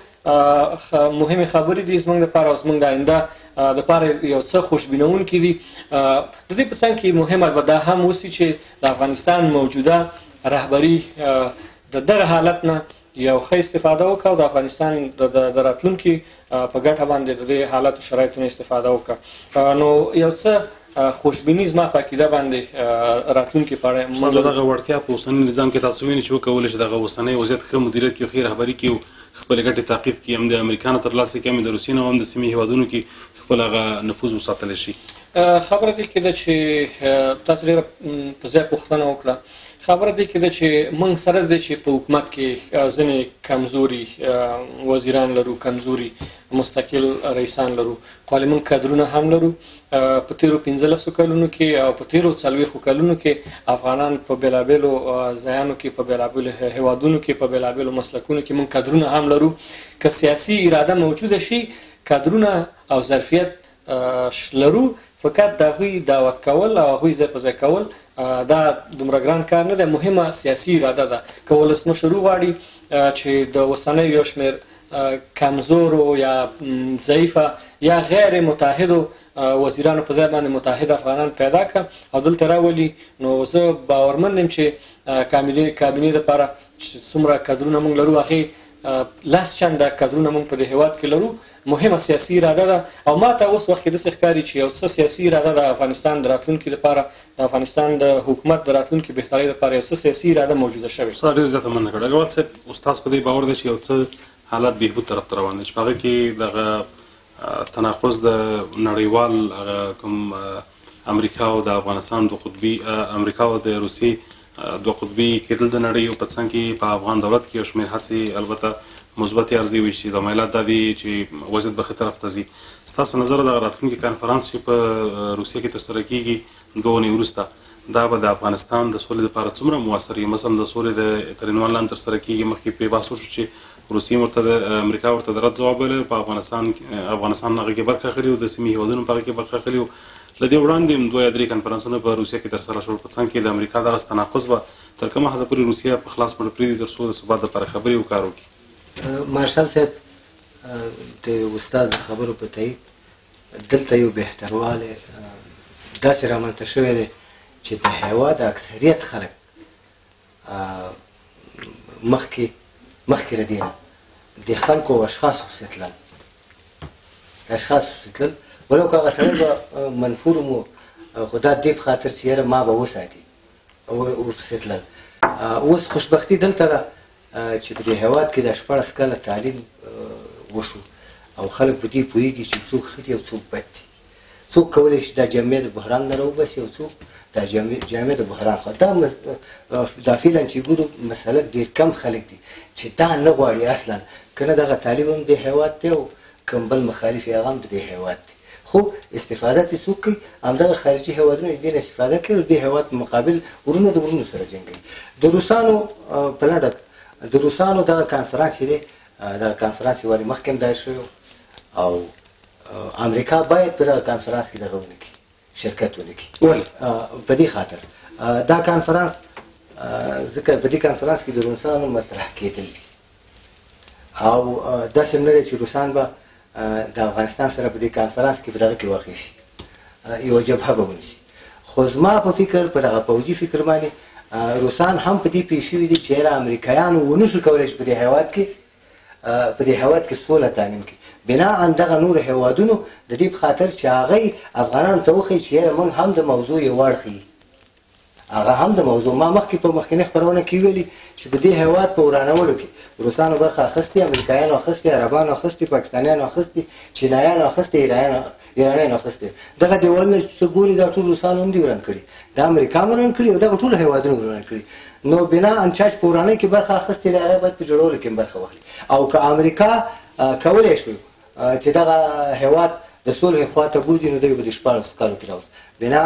مهمې خبرې دي زموږ دپاره او زموږ د آینده دپاره یو څه خوشبینونکي دي. د دې په څنګ کې مهمه به دا هم اوسي چې د افغانستان موجوده رهبري د دغه حالت نه یو ښه استفاده وکړه او د افغانستان د راتلونکي په ګټه باندې د دې حالاتو شرایطو نه استفاده وکړه. نو یو څه خوشبیني زما په عقیده باندې راتلونکي په اړه ستاسو دغه وړتیا په اوسني نظام کې تاسو وینئ چې وکولی شي دغه اوسنی وضعیت ښه مدیریت کړي، ښې رهبري کړي، خپلې ګټې تعقیب کړي، هم د امریکا نه ترلاسه کړي، هم د روسیې نه هم د سیمې هېوادونو کې خپل هغه نفوذ وساتلی شي؟ خبره دې کې ده چې تاسو ډېره په ځای پوښتنه وکړه. خبره دې کې ده چې موږ سره دی چې په حکومت کې ځینې کمزوري وزیران لرو، کمزوري مستقل رئیسان لرو، خو موږ کادرونه هم لرو. په تیرو 15 کلونو کې او په تیرو 40 کلونو کې افغانان په بېلابېلو ځایانو کې په بېلابېلو هېوادونو کې په بېلابېلو مسلکونو کې موږ کادرونه هم لرو. که سیاسي اراده موجوده شي کادرونه او ظرفیت لرو، فقط د هغوی دعوت کول او هغوی ځای په ځای کول دا دومره ګران کار نه دی. مهمه سیاسي اراده ده. که ولسمشر وغواړي چې د اوسنیو یو شمېر کمزورو یا ضعیفه یا غیر متحدو وزیرانو په ځای باندې متحد افغانان پیدا کړه او دلته راولي، نو زه باورمند یم چې کابینې دپاره څومره کادرونه موږ لرو هغې 10 چنده کادرونه موږ په دې هېواد کې لرو. مهمه سیاسي اراده ده او ما ته اوس وخت کې داسې ښکاري چې یو څه سیاسي اراده د افغانستان د راتلونکي لپاره د افغانستان د حکومت د راتلونکي بهترۍ لپاره یو څه سیاسي اراده موجوده شوې. استاد ډېر زیاته مننه کړه. اګوال صاحب استاد په دې باور دی چې یو څه حالات بهبود طرف ته روان دي چې په هغه کې دغه تناقض د نړیوال کوم امریکا او د افغانستان دو قطبي امریکا او د روسیې دو قطبي کېدل د نړۍ په څنګ کې په افغان دولت کې یو شمېر هڅې البته مثبتې ارزي وي چې د مایلات دا دي چې وضعیت به ښه طرف ته ځي. ستاسو نظر دغه راتلونکي کنفرانس چې په روسیه کې ترسره کېږي 2 اونۍ وروسته دا به د افغانستان د سولې لپاره څومره مؤثر وي؟ مثلا د سولې تر عنوان لاندې ترسره کېږي. مخکې پرې بحث وشو چې روسیې ورته امریکا ورته د رد ځواب ویلی، په افغانستان هغه کې برخه اخلي او د سیمې هېوادونو په هغه کې برخه اخلي. له دې وړاندې 2 یا 3 کنفرانسونه په روسیه کې ترسره شول. په څنګ کې د امریکا دغه تناقض به تر کومه حده پورې روسیه په خلاص پړه پرېږدي تر څو د ثبات لپاره خبرې او کار وکړي؟ مارشال صاحب د استاد خبرو په تایید دلته یو بهتروالی داسې رامنځته شوی دی چې د هېواد اکثریت خلک مخکې له دې نه د خلکو او اشخاصو پسې تلل ولو که هغه سړی به منفور مو خو دا دې په خاطر چې یاره ما به وساتي ورپسې تلل. اوس خوشبختي دلته ده چې په دې هېواد کې د 16 کاله تعلیم وشو او خلک په دې پوهېږي چې څوک ښه دي او څوک بد دي. څوک کولی شي دا جامع د بحران نه راوباسي او څوک دا جامع د بحران خوا دا فعلا چې ګورو مسله ډېر کم خلک دي چې دا نه غواړي اصلا که نه دغه تعلیم هم د هېواد دی او کوم بل مخالف یې هغه هم د دې هېواد دی خو استفاده ترې څوک کوي همدغه خارجي هېوادونه د دې نه استفاده کوي او د هېواد په مقابل ورونه د ورونو سره جنګوي. د روسانو په لنډه د روسانو دغه کانفرانس چې دی دغه کانفرانس یې ولې مخکې هم دایر شوی او امریکا باید په دغه کانفرانس کې دغه ونه کړي شرکت ونه کړي. ولې؟ په دې خاطر دا کانفرانس ځکه په دې کانفرانس کې د روسانو مطرح کېدل دي او داسې نه دی چې روسان به د افغانستان سره په دې کانفرانس کې په دغه کې واقع شي یوه جبهه به ونیسي. خو زما په فکر په دغه پوځي فکر باندې روسان هم په دې پوه شوي دي چې یاره امریکایانو ونه شو کولی چې په دې هېواد کې سوله تامین کړي بناء دغه نورو هېوادونو د دې په خاطر چې هغوی افغانانو ته وښیي چې یاره موږ هم د موضوع یو اړخ هغه هم د موضوع ما مخکې په مخکینۍ خپرونه کې ویلي چې په دې هېواد په ورانولو کې روسانو برخه اخیستې امریکایانو اخیستې عربانو اخیستې پاکستانیانو اخیستې چینایانو اخیستې ایرانیانو اخیستې دغه دیوالونه چې ګوري دا ټول روسانو هم دي وران کړي د امریکا هم وران کړي او دغه ټول هېوادونه وران کړي نو بنا چا چې په ورانۍ کې برخه اخیستې دی هغه باید په جوړولو کې هم برخه واخلي او که امریکا کولی شو چې دغه هېواد د صلحې خواته بوځي نو دوی به د 16 کالو کې راوست بناء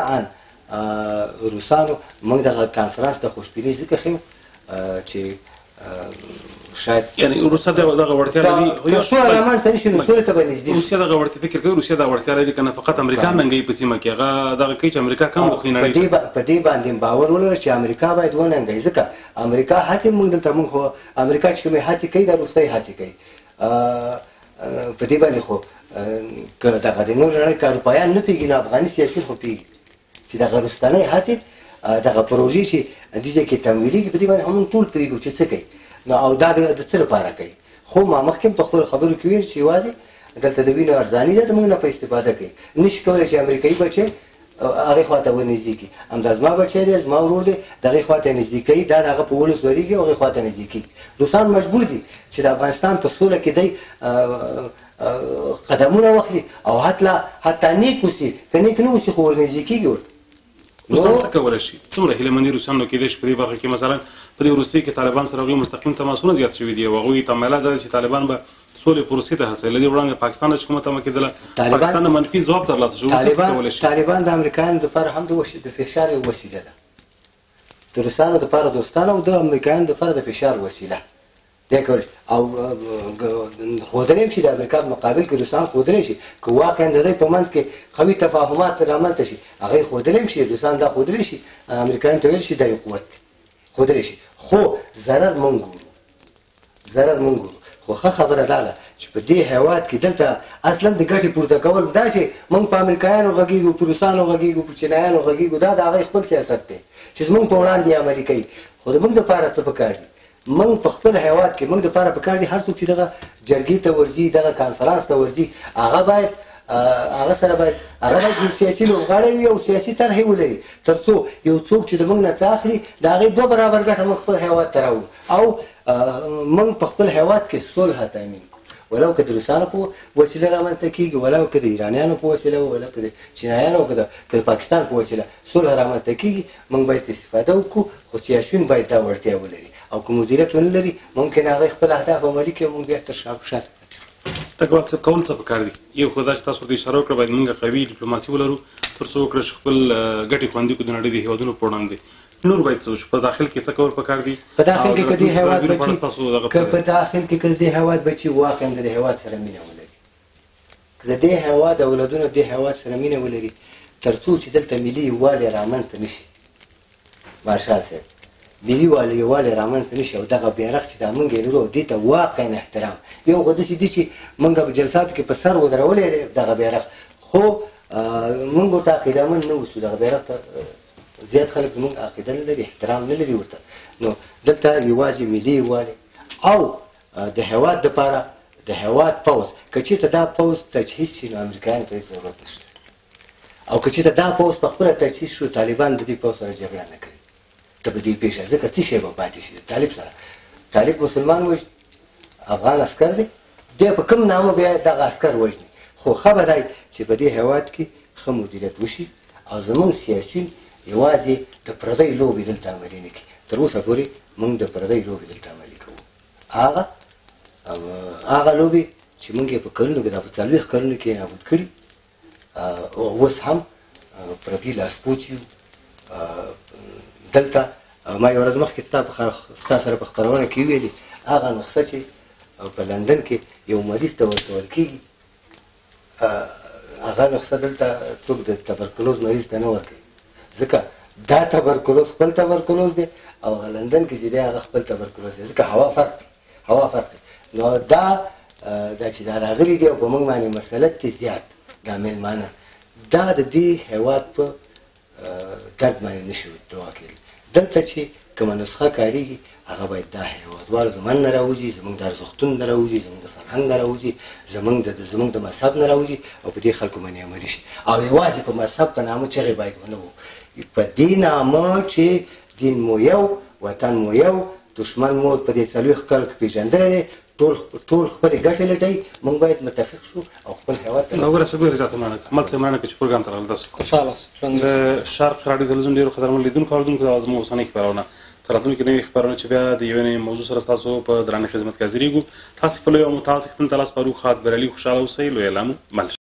روسانو موږ دغه کانفرانس د خوشبینۍ ځکه ښیو چې شاید یعنی روسیه دغه وړتیا لري که سوله رامنځته نه شي نو سولې ته به نږدې روسیه دغه وړتیا فکر کوي روسیه دا وړتیا لري که نه فقط امریکا ننګوي په سیمه کې هغه دغه کوي چې امریکا کم وخوري نړۍ ته په دې باندې باور ولره چې امریکا باید وننګوي ځکه امریکا هڅې موږ دلته موږ خو امریکا چې کومې هڅې کوي دا روسۍ هڅې کوي په دې باندې خو که دغه د نور نړۍ که اروپایان نه پوهېږي نو افغاني سیاسیون خو پوهېږي چې دغه رستنۍ هڅې دغه پروژې چې دې ځای کې تمویلېږي په دې باندې هم ټول پوهېږو چې څه کوي نو او دا د څه لپاره کوي خو ما مخکې په خپلو خبرو کې ویل چې یوازې دلته د وینو ارزاني ده د موږ نه په استفاده کوي نشي کولی چې امریکایي بچی هغې خوا ته ونږدې کړي همدا زما بچی دی زما ورور دی د هغې خوا ته یې نږدې کوي دا د هغه په ولس ورېږي او هغې خوا ته نږدې کېږي روسان مجبور دي چې د افغانستان په سوله کې دی قدمونه واخلي او حتی نیک اوسي که نیک نه اوسي خو ورنږدې کېږي ورته روسان څه کولی شي څومره هیلهمندي روسیان نو کېدای شي په دې برخه کې مثلا په دې روسیې کې طالبان سره هغوی مستقیم تماسونه زیات شوي دي او هغوی تمایلات دا چې طالبان به سولې پروسې ته هڅوي له دې وړاندې پاکستان چې کومه تمه کېدله پاکستان نه منفي ځواب ترلاسه شو څه کولی شي طالبان د امریکایانو دپاره هم د فشار یو وسیله ده د روسانو دپاره دوستانه او د امریکایانو دپاره د فشار وسیله دی کولی شي او ښودلی هم شي د امریکا په مقابل کې روسان ښودلی شي که واقعا د دوی په منځ کې قوي تفاهمات رامنځته شي هغه یې ښودلی هم شي روسان دا ښودلی شي امریکایانو ته ویل شي دا یو قوت دی ښودلی شي خو ضرر موږ ګورو خو ښه خبره دا ده چې په دې هېواد کې دلته اصلا د ګټې پورته کول دا چې موږ په امریکایانو غږېږو په روسانو غږېږو په چینایانو غږېږو دا د هغوی خپل سیاست دی چې زموږ په وړاندې عملي کوي خو د موږ دپاره څه پکار دي موږ په خپل هېواد کې موږ دپاره پکار دي هر څوک چې دغه جرګې ته ورځي دغه کانفرانس ته ورځي هغه باید یو سیاسي لوبغاړی وي او سیاسي طرحې ولري تر څو یو څوک چې د موږ نه څه اخلي د هغې 2 برابر ګټه موږ خپل هېواد ته راوړو او موږ په خپل هېواد کې صلح تامین کړو ولو که د روسانو په وسیله رامنځته کېږي ولو که د ایرانیانو په وسیله ولو که د چینایانو که د پاکستان په وسیله صلح رامنځته کېږي موږ باید استفاده وکړو خو سیاسیون باید دا وړتیا ولري او که مدیریت ونه لري ممکن هغوی خپل اهداف عملي کړي او موږ بیا تر شا ټکوال صاحب کول څه پکار دي یو خو دا چې تاسو ورته اشاره وکړه باید موږ قوي ډیپلوماسي ولرو تر څو وکړه چې خپل ګټې خوندي کړو د نړۍ د هېوادونو په وړاندې نور باید څه وشي په داخل کې څه کول پکار دي په داخل کې که دې هېواد بچي واقعا د دې هېواد سره مینه ولري که د دې هېواد اولادونه د دې هېواد سره مینه ولري تر څو چې دلته ملي یووالی رامنځته نه شي مارشال صاحب ملي یووالی رامنځته نه شي او دغه بیرغ چې دا موږ یې لرو دې ته واقعا احترام یو خو داسې دي چې موږ په جلساتو کې په سر ودرولی دی دغه بیرغ خو موږ ورته عقیدهمند نه اوسو دغه بیرغ ته زیات خلک زموږ عقیده نه لري احترام نه لري ورته نو دلته یوازې ملي یووالی او د هېواد دپاره د هېواد پوځ که چېرته دا پوځ تجهیز شي نو امریکایانو ته هېڅ ضرورت نشته او که چېرته دا پوځ په خپله تجهیز شو طالبان د دې پوځ سره جګړه نه کوي ته په دې پېښه ځکه څه شی به پاتې شي د طالب سره طالب مسلمان وژني افغان عسکر دی دی په کوم نامه بیا دغه عسکر وژني خو ښه به دی چې په دې هېواد کې ښه مدیریت وشي او زموږ سیاسیون یوازې د پردۍ لوبې دلته عملي نه کړي تر اوسه پورې موږ د پردۍ لوبې دلته عملي کوو هغه لوبې چې موږ یې په کلونو کې دا په 40 کلونو کې نابود کړي اوس هم پردي لاسپوڅ یو دلته ما یو ورځ مخکې ستا سره په خپرونه کې ویلي هغه نسخه چې په لندن کې یو مریض ته ورکول کېږي هغه نسخه دلته څوک د تبرکلوز مریض ته نه ورکوي ځکه دا تبرکلوز خپل تبرکلوز دی او هغه لندن کې چې دی هغه خپل تبرکلوز دی ځکه هوا فرق دی نو دا چې دا راغلي دی او په موږ باندې مسلط دی زیات دا مېلمانه دا د دې هېواد په درد باندې نشي دوا کېدلی دلته چې کومه نسخه کارېږي هغه باید دا هېوادوالو زموږ نه راوځي زموږ د ارزښتونو نه راوځي زموږ د فرهنګ نه راوځي زموږ د مذهب نه راوځي او په دې خلکو باندې عملي شي او یوازې په مذهب په نامه چغې باید ونه وو په دې نامه چې دین مو یو وطن مو یو دښمن مو په دې 40 کال کې پېژندلی دی ټول خپلې ګټې لټوي موږ باید متفق شو او خپل هېواد ته نو ورسه ډېر زیاته مننه کوم مل صاحب مننه کوم چې پروګرام ته راغلل تاسو خوشحاله د شرق راډیو تلویزیون ډېرو قدرمنو لیدونکو اورېدونکو دا زموږ اوسنۍ خپرونه تر راتلونکي نوې خپرونه چې بیا د یوې نوې موضوع سره ستاسو په درانه خدمت کې حاضرېږو تاسې په لوی او متعال څښتن ته لاس پارو ښاد بریالي خوشحاله اوسئ لوی الله مو مل